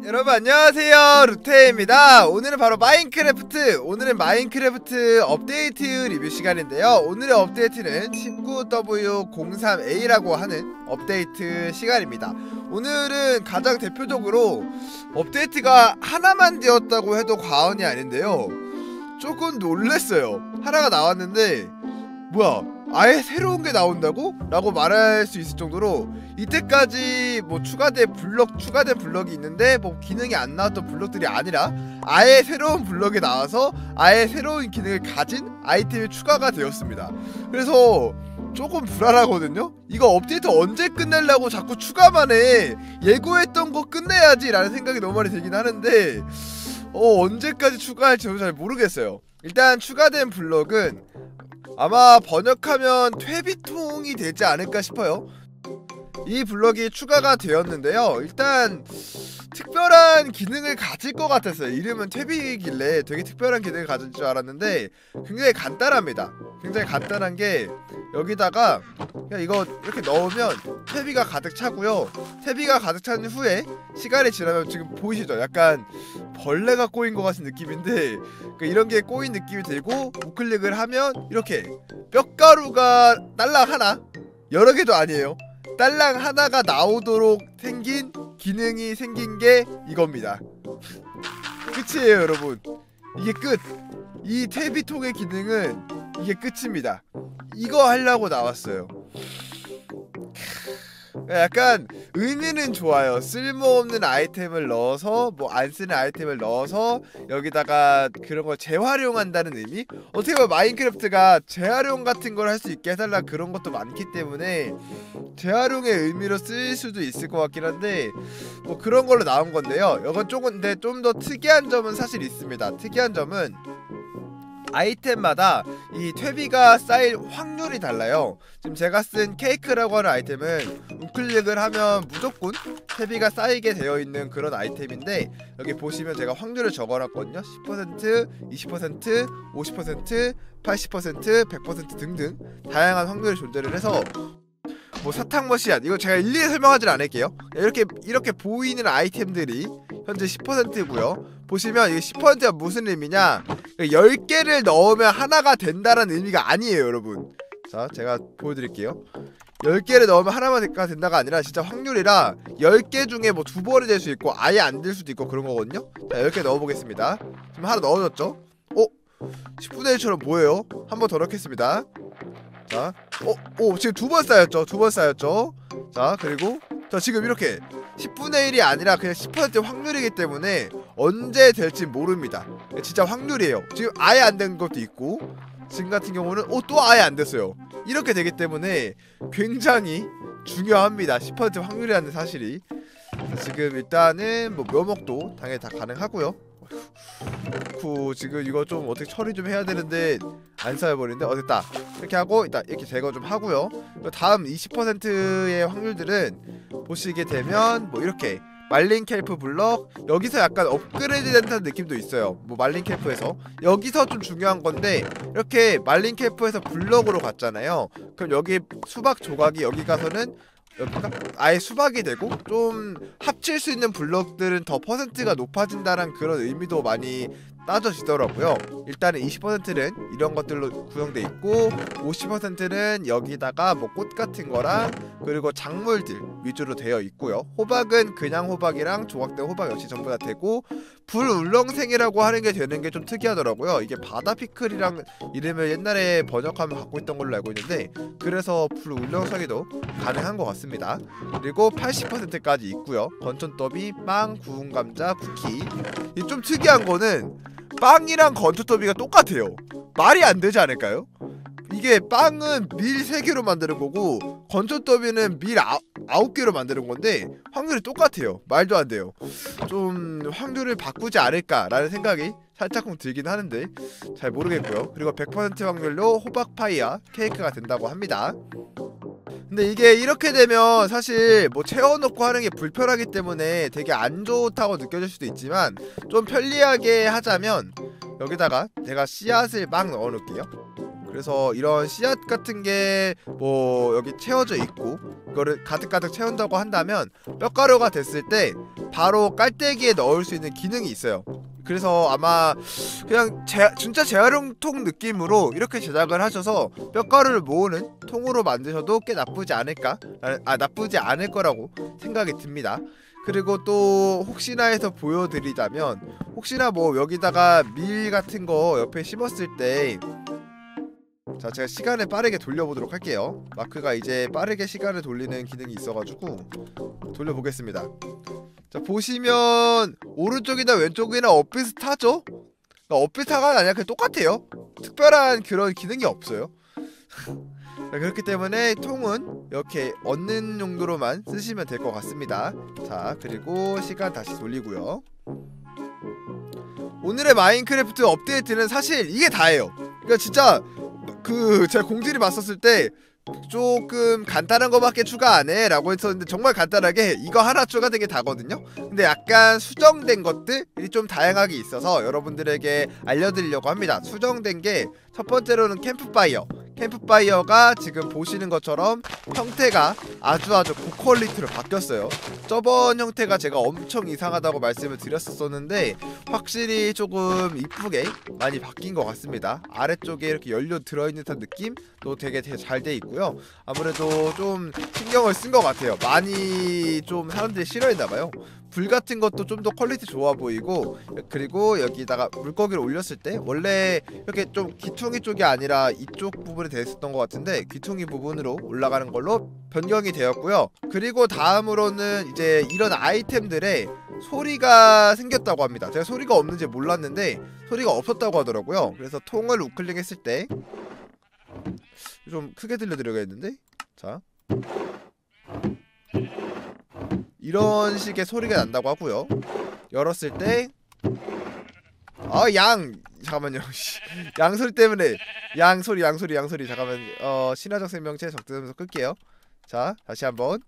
여러분 안녕하세요, 루테입니다. 오늘은 바로 오늘은 마인크래프트 업데이트 리뷰 시간인데요. 오늘의 업데이트는 19W03A라고 하는 업데이트 시간입니다. 오늘은 가장 대표적으로 업데이트가 하나만 되었다고 해도 과언이 아닌데요, 조금 놀랬어요. 하나가 나왔는데 뭐야, 아예 새로운 게 나온다고? 라고 말할 수 있을 정도로 이때까지 뭐 추가된 블럭이 있는데 뭐 기능이 안 나왔던 블럭들이 아니라 아예 새로운 블럭이 나와서 아예 새로운 기능을 가진 아이템이 추가가 되었습니다. 그래서 조금 불안하거든요? 이거 업데이트 언제 끝내려고 자꾸 추가만 해. 예고했던 거 끝내야지 라는 생각이 너무 많이 들긴 하는데 언제까지 추가할지 저도 잘 모르겠어요. 일단 추가된 블럭은 아마 번역하면 퇴비통이 되지 않을까 싶어요. 이 블럭이 추가가 되었는데요, 일단 특별한 기능을 가질 것 같았어요. 이름은 퇴비이길래 되게 특별한 기능을 가질 줄 알았는데 굉장히 간단합니다. 굉장히 간단한 게, 여기다가 그냥 이거 이렇게 넣으면 퇴비가 가득 차고요. 퇴비가 가득 찬 후에 시간이 지나면, 지금 보이시죠? 약간 벌레가 꼬인 것 같은 느낌인데 이런 게 꼬인 느낌이 들고, 우클릭을 하면 이렇게 뼈가루가 딸랑 하나, 여러 개도 아니에요, 딸랑 하나가 나오도록 생긴 기능이 생긴 게 이겁니다. 끝이에요 여러분. 이게 끝. 이 퇴비통의 기능은 이게 끝입니다. 이거 하려고 나왔어요. 약간 의미는 좋아요. 쓸모없는 아이템을 넣어서, 뭐 안 쓰는 아이템을 넣어서 여기다가 그런 걸 재활용한다는 의미? 어떻게 보면 마인크래프트가 재활용 같은 걸 할 수 있게 해달라 그런 것도 많기 때문에 재활용의 의미로 쓰일 수도 있을 것 같긴 한데, 뭐 그런 걸로 나온 건데요. 이건 근데 좀 더 특이한 점은 사실 있습니다. 특이한 점은 아이템마다 이 퇴비가 쌓일 확률이 달라요. 지금 제가 쓴 케이크라고 하는 아이템은 우클릭을 하면 무조건 퇴비가 쌓이게 되어 있는 그런 아이템인데, 여기 보시면 제가 확률을 적어놨거든요. 10%, 20%, 50%, 80%, 100% 등등 다양한 확률이 존재를 해서, 뭐 사탕머시안, 이거 제가 일일이 설명하진 않을게요. 이렇게 보이는 아이템들이 현재 10%고요 보시면 이게 10%가 무슨 의미냐, 10개를 넣으면 하나가 된다는 의미가 아니에요 여러분. 자, 제가 보여드릴게요. 10개를 넣으면 하나가 된다가 아니라 진짜 확률이라 10개 중에 뭐 2번이 될 수 있고 아예 안 될 수도 있고 그런 거거든요. 자, 10개 넣어보겠습니다. 지금 하나 넣어졌죠? 10분의 1처럼 뭐예요? 한 번 더 넣겠습니다. 자, 지금 2번 쌓였죠? 2번 쌓였죠? 자, 그리고 자, 지금 이렇게 10분의 1이 아니라 그냥 10% 확률이기 때문에 언제 될지 모릅니다. 진짜 확률이에요. 지금 아예 안 된 것도 있고, 지금 같은 경우는 또 아예 안 됐어요. 이렇게 되기 때문에 굉장히 중요합니다. 10% 확률이라는 사실이. 지금 일단은 뭐 묘목도 당연히 다 가능하고요. 지금 이거 좀 어떻게 처리 좀 해야 되는데 안 쌓여버리는데, 됐다. 이렇게 하고 일단 이렇게 제거 좀 하고요. 다음 20%의 확률들은 보시게 되면 뭐 이렇게 말린 켈프 블럭, 여기서 약간 업그레이드 된다는 느낌도 있어요. 뭐 말린 켈프에서 여기서 좀 중요한 건데, 이렇게 말린 켈프에서 블럭으로 갔잖아요. 그럼 여기 수박 조각이 여기 가서는 여기가 아예 수박이 되고, 좀 합칠 수 있는 블럭들은 더 퍼센트가 높아진다는 그런 의미도 많이 따져지더라고요. 일단은 20%는 이런 것들로 구성돼 있고, 50%는 여기다가 뭐 꽃 같은 거랑 그리고 작물들 위주로 되어 있고요. 호박은 그냥 호박이랑 조각된 호박 역시 전부 다 되고, 불울렁생이라고 하는 게 되는 게 좀 특이하더라고요. 이게 바다 피클이랑 이름을 옛날에 번역하면 갖고 있던 걸로 알고 있는데, 그래서 불울렁생이도 가능한 것 같습니다. 그리고 80%까지 있고요. 건천더비, 빵, 구운 감자, 쿠키. 이 좀 특이한 거는 빵이랑 건초더비가 똑같아요. 말이 안 되지 않을까요? 이게 빵은 밀 3개로 만드는 거고 건초더비는 밀 9개로 만드는 건데 확률이 똑같아요. 말도 안 돼요. 좀 확률을 바꾸지 않을까라는 생각이 살짝쿵 들긴 하는데 잘 모르겠고요. 그리고 100% 확률로 호박파이야 케이크가 된다고 합니다. 근데 이게 이렇게 되면 사실 뭐 채워놓고 하는 게 불편하기 때문에 되게 안 좋다고 느껴질 수도 있지만, 좀 편리하게 하자면 여기다가 제가 씨앗을 막 넣어놓을게요. 그래서 이런 씨앗 같은 게 뭐 여기 채워져 있고 이거를 가득가득 채운다고 한다면 뼈가루가 됐을 때 바로 깔때기에 넣을 수 있는 기능이 있어요. 그래서 아마 그냥 진짜 재활용통 느낌으로 이렇게 제작을 하셔서 뼈가루를 모으는 통으로 만드셔도 꽤 나쁘지 않을까? 나쁘지 않을 거라고 생각이 듭니다. 그리고 또 혹시나 해서 보여드리자면, 혹시나 뭐 여기다가 밀 같은 거 옆에 심었을 때, 자, 제가 시간을 빠르게 돌려보도록 할게요. 마크가 이제 빠르게 시간을 돌리는 기능이 있어가지고 돌려보겠습니다. 자, 보시면 오른쪽이나 왼쪽이나 엇비슷하죠? 엇비슷하가 아니라 그냥 똑같아요. 특별한 그런 기능이 없어요. 자, 그렇기 때문에 통은 이렇게 얻는 용도로만 쓰시면 될 것 같습니다. 자, 그리고 시간 다시 돌리고요. 오늘의 마인크래프트 업데이트는 사실 이게 다예요. 그러니까 진짜 제가 공지를 봤었을 때 조금 간단한 거밖에 추가 안 해 라고 했었는데, 정말 간단하게 이거 하나 추가된 게 다거든요. 근데 약간 수정된 것들이 좀 다양하게 있어서 여러분들에게 알려드리려고 합니다. 수정된 게 첫 번째로는 캠프파이어가 지금 보시는 것처럼 형태가 아주 고퀄리티로 바뀌었어요. 저번 형태가 제가 엄청 이상하다고 말씀을 드렸었는데 확실히 조금 이쁘게 많이 바뀐 것 같습니다. 아래쪽에 이렇게 연료 들어있는 듯한 느낌도 되게 잘 돼 있고요. 아무래도 좀 신경을 쓴 것 같아요. 많이 좀 사람들이 싫어했나봐요. 불 같은 것도 좀 더 퀄리티 좋아 보이고, 그리고 여기다가 물고기를 올렸을 때 원래 이렇게 좀 귀퉁이 쪽이 아니라 이쪽 부분이 되어 있었던 것 같은데 귀퉁이 부분으로 올라가는 걸로 변경이 되었고요. 그리고 다음으로는 이제 이런 아이템들에 소리가 생겼다고 합니다. 제가 소리가 없는지 몰랐는데 소리가 없었다고 하더라고요. 그래서 통을 우클릭했을 때 좀 크게 들려드려야겠는데, 자, 이런 식의 소리가 난다고 하고요. 열었을 때 잠깐만요. 양소리 때문에 양소리 잠깐만. 신화적 생명체 적대하면서 끌게요. 자, 다시 한번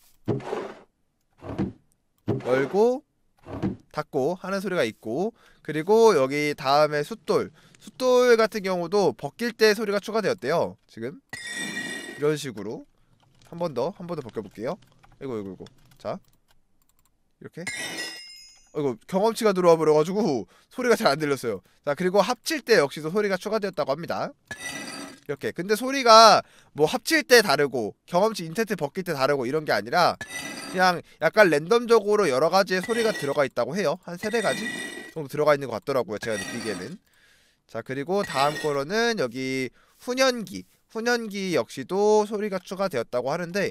열고 닫고 하는 소리가 있고, 그리고 여기 다음에 숫돌 같은 경우도 벗길 때 소리가 추가되었대요. 지금 이런 식으로 한 번 더 벗겨볼게요. 이거 자, 이렇게 이거 경험치가 들어와 버려가지고 소리가 잘 안 들렸어요. 자, 그리고 합칠 때 역시도 소리가 추가되었다고 합니다. 이렇게. 근데 소리가 뭐 합칠 때 다르고 경험치 인텐트 벗길 때 다르고 이런 게 아니라 그냥 약간 랜덤적으로 여러 가지의 소리가 들어가 있다고 해요. 한 3-4가지 정도 들어가 있는 것 같더라고요, 제가 느끼기에는. 자, 그리고 다음 거로는 여기 훈연기 역시도 소리가 추가되었다고 하는데,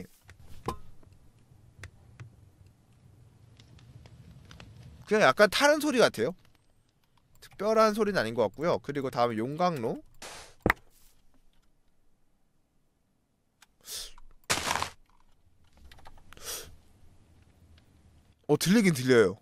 그냥 약간 타는 소리 같아요. 특별한 소리는 아닌 것 같고요. 그리고 다음에 용광로. 들리긴 들려요.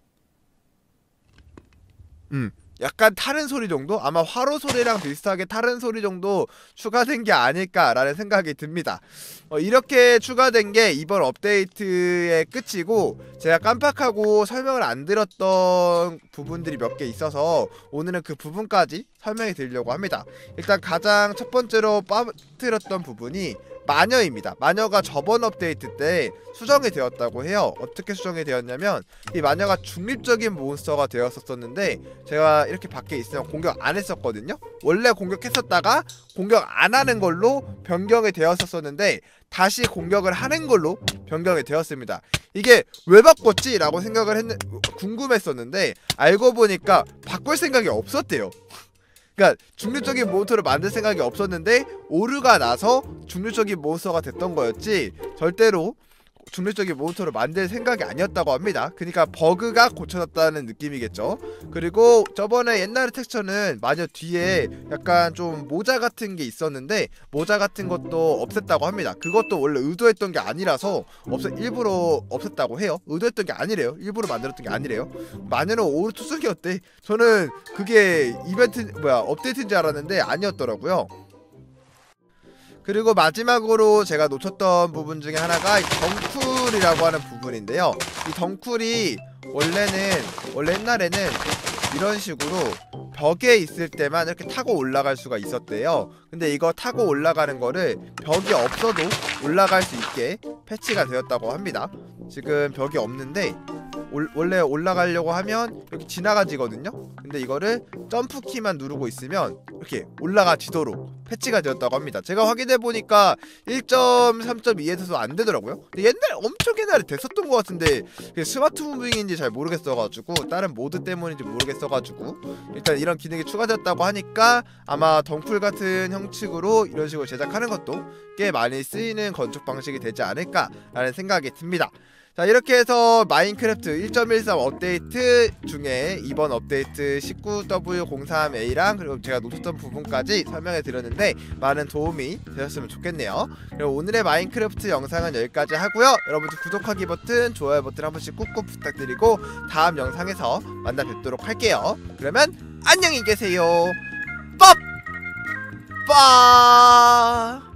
약간 타는 소리 정도? 아마 화로 소리랑 비슷하게 타는 소리 정도 추가된 게 아닐까라는 생각이 듭니다. 이렇게 추가된 게 이번 업데이트의 끝이고, 제가 깜빡하고 설명을 안 드렸던 부분들이 몇 개 있어서 오늘은 그 부분까지 설명해 드리려고 합니다. 일단 가장 첫 번째로 빠뜨렸던 부분이 마녀입니다. 마녀가 저번 업데이트 때 수정이 되었다고 해요. 어떻게 수정이 되었냐면, 이 마녀가 중립적인 몬스터가 되었었는데 제가 이렇게 밖에 있으면 공격 안 했었거든요. 원래 공격했었다가 공격 안 하는 걸로 변경이 되었었는데 다시 공격을 하는 걸로 변경이 되었습니다. 이게 왜 바꿨지? 라고 생각을 궁금했었는데 알고 보니까 바꿀 생각이 없었대요. 그러니까 중립적인 몬스터를 만들 생각이 없었는데 오류가 나서 중립적인 몬스터가 됐던 거였지, 절대로 중립적인 몬스터를 만들 생각이 아니었다고 합니다. 그러니까 버그가 고쳐졌다는 느낌이겠죠. 그리고 저번에 옛날의 텍스처는 마녀 뒤에 약간 좀 모자 같은 게 있었는데 모자 같은 것도 없앴다고 합니다. 그것도 원래 의도했던 게 아니라서 일부러 없앴다고 해요. 의도했던 게 아니래요. 일부러 만들었던 게 아니래요. 마녀는 오류 투성이었대. 저는 그게 업데이트인 줄 알았는데 아니었더라고요. 그리고 마지막으로 제가 놓쳤던 부분 중에 하나가 이 덩쿨이라고 하는 부분인데요. 이 덩쿨이 원래 옛날에는 이런 식으로 벽에 있을 때만 이렇게 타고 올라갈 수가 있었대요. 근데 이거 타고 올라가는 거를 벽이 없어도 올라갈 수 있게 패치가 되었다고 합니다. 지금 벽이 없는데 원래 올라가려고 하면 여기 지나가지거든요. 근데 이거를 점프키만 누르고 있으면 이렇게 올라가지도록 패치가 되었다고 합니다. 제가 확인해보니까 1.3.2에서도 안 되더라고요. 근데 엄청 옛날에 됐었던 것 같은데 스마트 무빙인지 잘 모르겠어가지고 다른 모드 때문인지 모르겠어가지고 일단 이런 기능이 추가되었다고 하니까 아마 덩쿨 같은 형식으로 이런 식으로 제작하는 것도 꽤 많이 쓰이는 건축 방식이 되지 않을까라는 생각이 듭니다. 자, 이렇게 해서 마인크래프트 1.13 업데이트 중에 이번 업데이트 19W03A랑 그리고 제가 놓쳤던 부분까지 설명해 드렸는데 많은 도움이 되셨으면 좋겠네요. 그리고 오늘의 마인크래프트 영상은 여기까지 하고요. 여러분들 구독하기 버튼, 좋아요 버튼 한 번씩 꾹꾹 부탁드리고 다음 영상에서 만나 뵙도록 할게요. 그러면 안녕히 계세요. 빠!